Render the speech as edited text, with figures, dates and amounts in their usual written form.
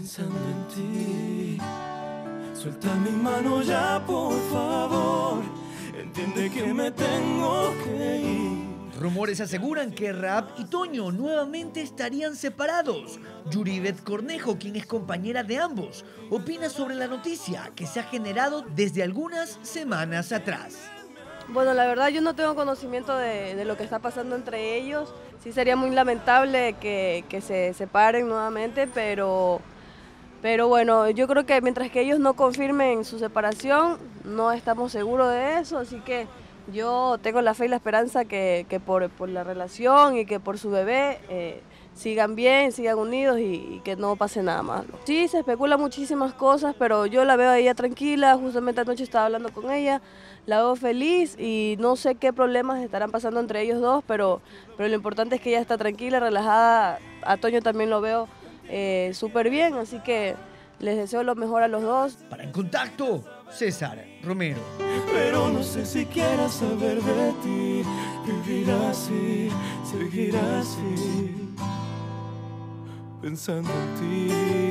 pensando en ti. Suelta mi mano ya, por favor. Entiende que me tengo que ir. Rumores aseguran que Rap y Toño nuevamente estarían separados. Yuribeth Cornejo, quien es compañera de ambos, opina sobre la noticia que se ha generado desde algunas semanas atrás. Bueno, la verdad yo no tengo conocimiento de lo que está pasando entre ellos. Sí sería muy lamentable que se separen nuevamente, pero bueno, yo creo que mientras que ellos no confirmen su separación, no estamos seguros de eso, así que yo tengo la fe y la esperanza que por la relación y que por su bebé sigan bien, sigan unidos y que no pase nada malo. Sí, se especula muchísimas cosas, pero yo la veo a ella tranquila, justamente anoche estaba hablando con ella, la veo feliz y no sé qué problemas estarán pasando entre ellos dos, pero lo importante es que ella está tranquila, relajada. A Toño también lo veo súper bien, así que les deseo lo mejor a los dos. Para En Contacto, César Romero. Pero no sé si quieras saber de ti. Vivir así, seguir así, pensando en ti.